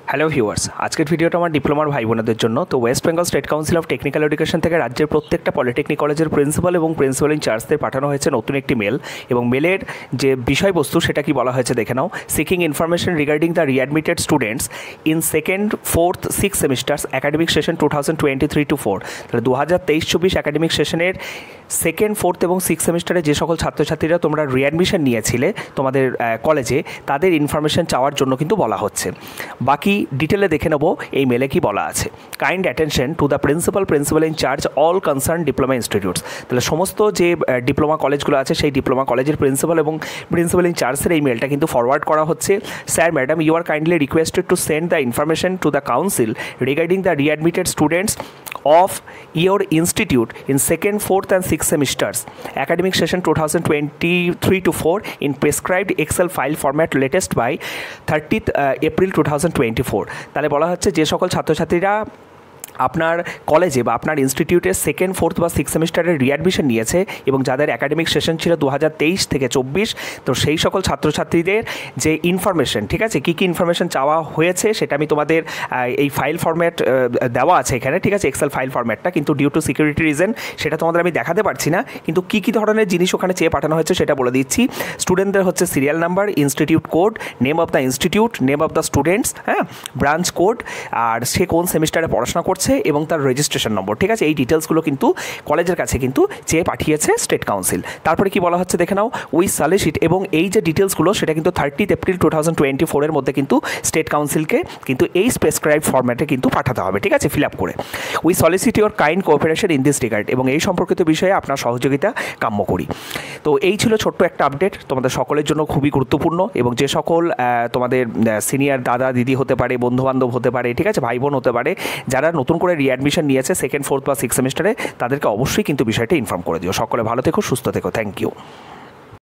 Hello viewers, আজকের ভিডিওটা আমার ডিপ্লোমার ভাই বোনেদের জন্য। তো West Bengal State Council of Technical Education থেকে রাজ্যের প্রত্যেকটা পলিটেকনিক কলেজের প্রিন্সিপাল এবং প্রিন্সিপাল ইনচার্জদের পাঠানো হয়েছে নতুন একটি মেল, এবং মেলের যে বিষয়বস্তু সেটা কি বলা হয়েছে দেখে নাও। Seeking information regarding the readmitted students in second, fourth, six semesters academic session 2023-24। তাহলে 2023-24 অ্যাকাডেমিক সেশনের সেকেন্ড, ফোর্থ এবং সিক্স সেমিস্টারে যে সকল ছাত্রছাত্রীরা তোমরা রিঅ্যাডমিশন নিয়েছিলে তোমাদের কলেজে, তাদের ইনফরমেশন চাওয়ার জন্য কিন্তু বলা হচ্ছে। বাকি ডিটেলে দেখে নেব এই মেলে কি বলা আছে। Kind attention to the principal in charge all concern diploma institutes. তাহলে সমস্ত যে ডিপ্লোমা কলেজগুলো আছে সেই ডিপ্লোমা কলেজের প্রিন্সিপাল এবং প্রিন্সিপাল ইনচার্জের এই মেলটা কিন্তু ফরওয়ার্ড করা হচ্ছে। Sir, madam, you are kindly requested to send the information to the council regarding the readmitted students of your institute in second, fourth and sixth semesters academic session 2023-24 in prescribed Excel file format latest by 30th April 2024। তাহলে বলা হচ্ছে যে সকল ছাত্রছাত্রীরা আপনার কলেজে বা আপনার ইনস্টিটিউটে সেকেন্ড, ফোর্থ বা সিক্স সেমিস্টারের রিঅ্যাডমিশন নিয়েছে এবং যাদের অ্যাকাডেমিক সেশন ছিল 2023-24, তো সেই সকল ছাত্রছাত্রীদের যে ইনফরমেশন, ঠিক আছে, কী কী ইনফরমেশন চাওয়া হয়েছে সেটা আমি তোমাদের এই ফাইল ফরম্যাট দেওয়া আছে এখানে, ঠিক আছে, এক্সেল ফাইল ফরম্যাটটা, কিন্তু ডিউ টু সিকিউরিটি রিজন সেটা তোমাদের আমি দেখাতে পারছি না। কিন্তু কী কী ধরনের জিনিস ওখানে চেয়ে পাঠানো হয়েছে সেটা বলে দিচ্ছি। স্টুডেন্টদের হচ্ছে serial number, institute code, name of the institute, name of the students, হ্যাঁ, ব্রাঞ্চ কোড, আর সে কোন সেমিস্টারে পড়াশোনা করছে এবং তার রেজিস্ট্রেশন নম্বর, ঠিক আছে। এই ডিটেলসগুলো কিন্তু কলেজের কাছে কিন্তু চেয়ে পাঠিয়েছে স্টেট কাউন্সিল। তারপরে কি বলা হচ্ছে দেখে নাও। উই সলিসিট, এবং এই যে ডিটেলসগুলো সেটা কিন্তু 30th এপ্রিল 2024 মধ্যে কিন্তু স্টেট কাউন্সিলকে কিন্তু এই প্রেসক্রাইব ফরম্যাটে কিন্তু পাঠাতে হবে, ঠিক আছে, ফিল আপ করে। We solicit your kind cooperation in this regard, এবং এই সম্পর্কিত বিষয়ে আপনার সহযোগিতা কাম্য করি। তো এই ছিল ছোট্ট একটা আপডেট, তোমাদের সকলের জন্য খুবই গুরুত্বপূর্ণ, এবং যে সকল তোমাদের সিনিয়র দাদা দিদি হতে পারে, বন্ধুবান্ধব হতে পারে, ঠিক আছে, ভাই বোন হতে পারে, যারা নতুন করে রিঅ্যাডমিশন নিয়েছে সেকেন্ড, ফোর্থ বা সিক্স সেমিস্টারে, তাদেরকে অবশ্যই কিন্তু বিষয়টা ইনফর্ম করে দিও। সকলে ভালো থেকো, সুস্থ থেকো। Thank you.